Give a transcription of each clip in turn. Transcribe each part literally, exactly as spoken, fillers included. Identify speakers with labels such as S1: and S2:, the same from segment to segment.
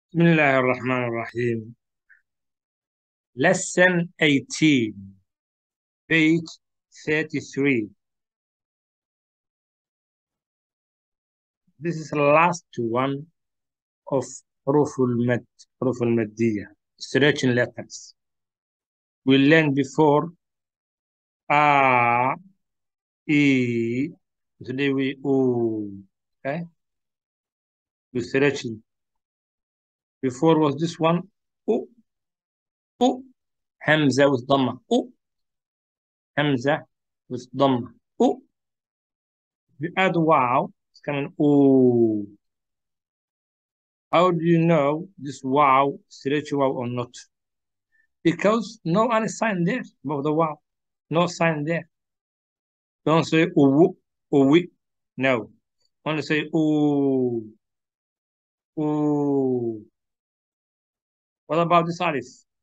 S1: بسم الله الرحمن الرحيم. Lesson eighteen, page thirty-three. This is the last one of حروف المد, حروف المادية, stretching letters. We learned before A, E, today we O, okay? We stretching. Before was this one, O, O, Hamza with Dhamma, O, Hamza with Dhamma, O. We add wow, it's coming O. How do you know this wow stretch wow or not? Because no any sign there above the wow. No sign there. Don't say uwu, uwi. No. Only say ooh, ooh. What about this alif?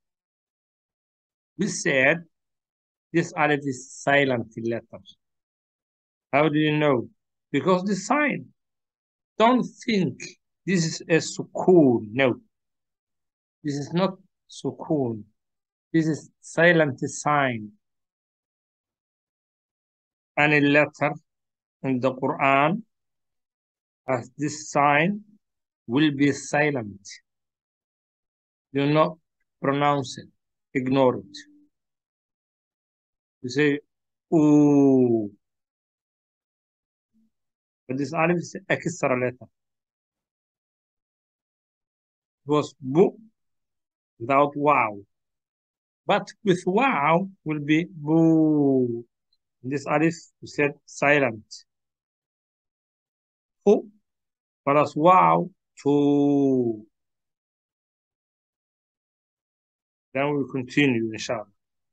S1: We said this alif is silent letter. How do you know? Because the sign. Don't think this is a sukoon. No. This is not sukoon. This is silent sign. Any letter in the Quran as this sign will be silent. Do not pronounce it. Ignore it. You say, ooh. But this alif is an extra letter. It was bu without wow. But with wow will be boo. This alif we said silent. Fu plus wow, to. Then we continue, inshallah.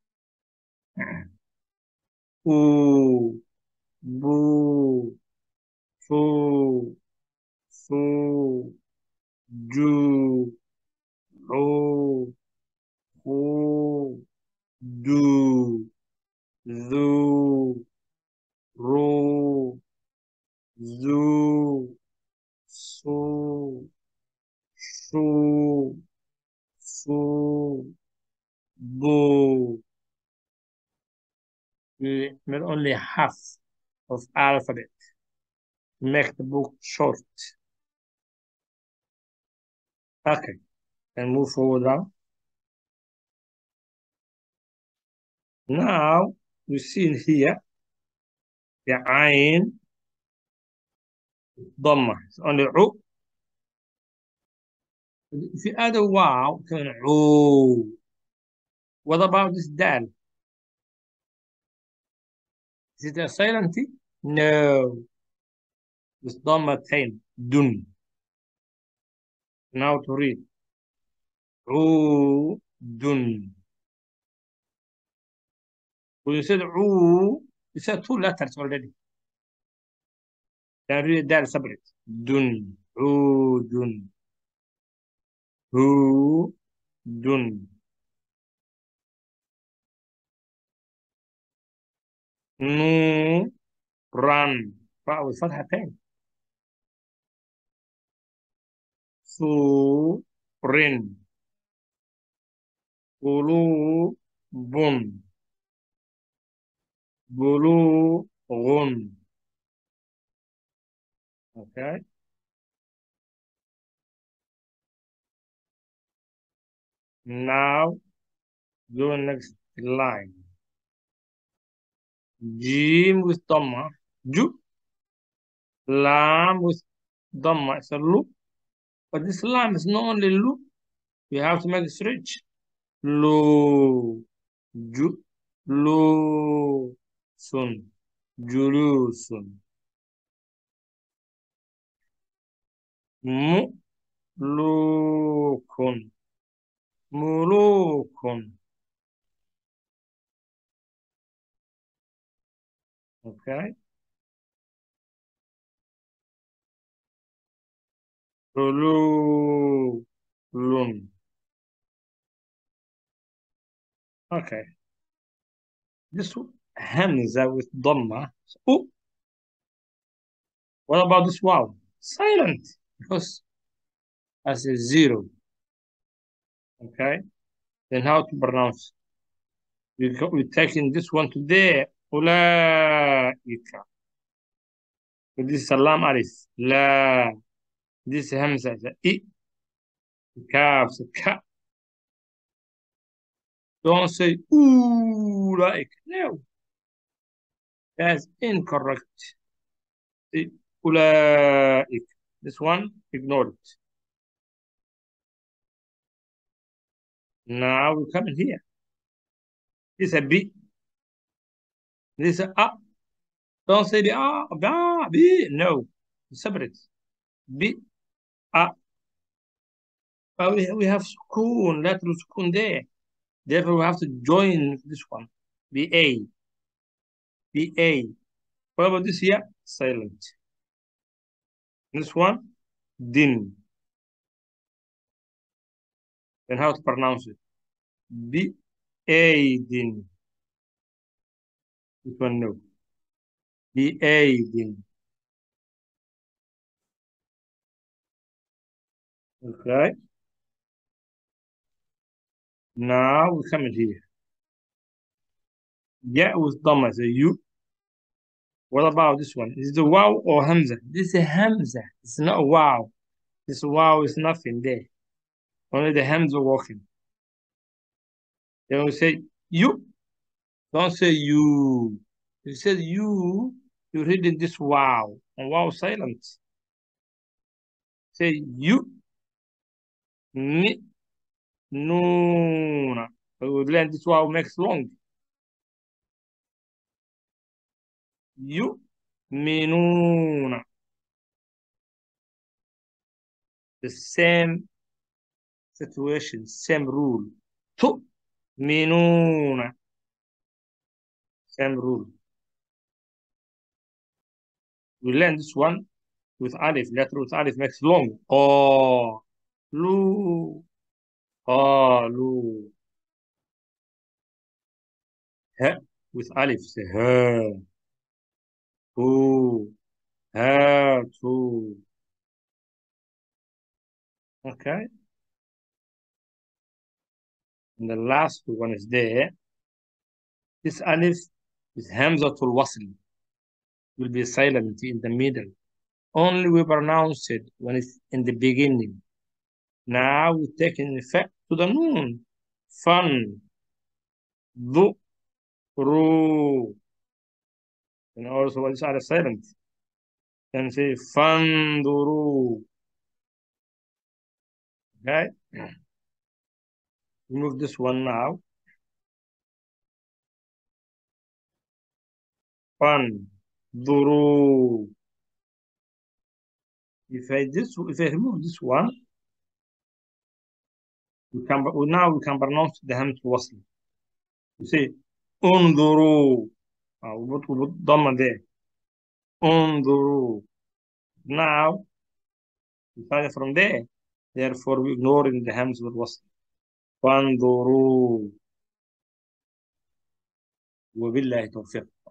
S1: Ooh, boo, foo, foo, do, oh, who, do, do, ro, zo, so, so, so, bo. We made only half of alphabet to make the book short. Okay, and move forward now. Now we see here the ain ضمة. It's only عو. If you add a wow, can عو. What about this dal? Is it a silent T? No. It's ضمتين. Dun. Now to read. عو dun. When you said عو, you said two letters already. Then read dal separate. Dun. عو dun. Hu dun. Nu run. Wow, with فتحتين. Su rin. Ulu bun. Bulughun. Okay. Now do next line. Jim with Dhamma. Ju. Lam with Dhamma. It's a loop. But this lam is not only loop. We have to make it stretch. Lu. Ju. Lu. Sun. Julu sun. Mu. Lukun. Mulukun. Okay. Lulun. Okay. This Hamza with Dhamma. Oh, what about this wow? Silent. Because as a zero. Okay. Then how to pronounce? We go, we're taking this one to there. أولئك. This is salam alif. La. This is hamza. I. Kaf. Ka. Don't say أولئك. No. That's incorrect. Say أولئك. This one, ignore it. Now we come in here. This is a B. This is a A. Don't say the A. B. B. No. Separate. B. A. But we, we have sukun, lateral sukun there. Therefore, we have to join this one. B A. B A. What about this here? Silent. This one, din. Then how to pronounce it? B A din. This one, no. B A din. Okay. Now we come in here. Yeah, with Dhamma, so you. What about this one? Is it a wow or Hamza? This is a Hamza. It's not a wow. This wow is nothing there. Only the Hamza walking. Then we say you. Don't say you. You said you. You're reading this wow. And wow silent. Say you. Ni. Noona. We would learn this wow makes long. You. Minuna. The same situation, same rule. Tu. Minuna. Same rule. We learn this one with alif. Letter with alif makes long. Oh. Lu. Oh. Lu. He. With alif. Say he. Who. How to. Okay. And the last one is there. This alif is Hamzatul Wasl. Will be silent in the middle. Only we pronounce it when it's in the beginning. Now we take an effect to the noon. Fun. Du. Ru. And also when it's out of silent. Then say Fanduru. Okay. Remove this one now. Fanduru. If I this if I remove this one, we can now we can pronounce the hamz wasl. You say Unduru. Uh, we put, we put dhamma there. Unduru. Now we start from there. Therefore, we ignoring the hamz wasl. Fanduru. وبالله توفيق.